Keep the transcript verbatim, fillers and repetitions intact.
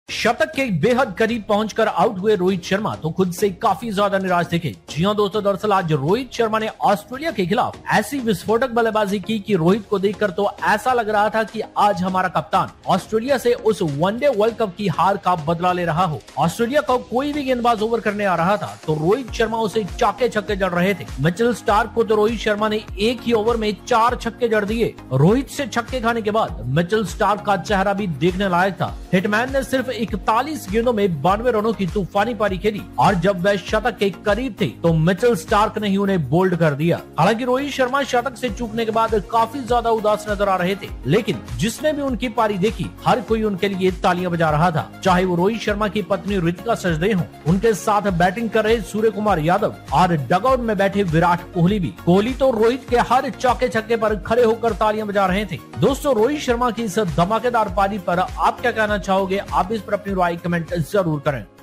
शतक के बेहद करीब पहुंचकर आउट हुए रोहित शर्मा तो खुद से काफी ज्यादा निराश दिखे। जी हां दोस्तों, दरअसल आज रोहित शर्मा ने ऑस्ट्रेलिया के खिलाफ ऐसी विस्फोटक बल्लेबाजी की कि रोहित को देखकर तो ऐसा लग रहा था कि आज हमारा कप्तान ऑस्ट्रेलिया से उस वनडे वर्ल्ड कप की हार का बदला ले रहा हो। ऑस्ट्रेलिया का कोई भी गेंदबाज ओवर करने आ रहा था तो रोहित शर्मा उसे चाके छक्के जड़ रहे थे। मिचेल स्टार्क को तो रोहित शर्मा ने एक ही ओवर में चार छक्के जड़ दिए। रोहित से छक्के खाने के बाद मिचेल स्टार्क का चेहरा भी देखने लायक था। हिटमैन ने सिर्फ इकतालीस गेंदों में बानवे रनों की तूफानी पारी खेली और जब वह शतक के करीब थे तो मिचेल स्टार्क ने ही उन्हें बोल्ड कर दिया। हालांकि रोहित शर्मा शतक से चूकने के बाद काफी ज्यादा उदास नजर आ रहे थे, लेकिन जिसने भी उनकी पारी देखी हर कोई उनके लिए तालियां बजा रहा था। चाहे वो रोहित शर्मा की पत्नी ऋतिका सचदेव हो, उनके साथ बैटिंग कर रहे सूर्य कुमार यादव और डगआउट में बैठे विराट कोहली भी। कोहली तो रोहित के हर चौके छक्के पर खड़े होकर तालियां बजा रहे थे। दोस्तों, रोहित शर्मा की इस धमाकेदार पारी पर आप क्या कहना चाहोगे? आप इस पर अपनी राय कमेंट जरूर करें।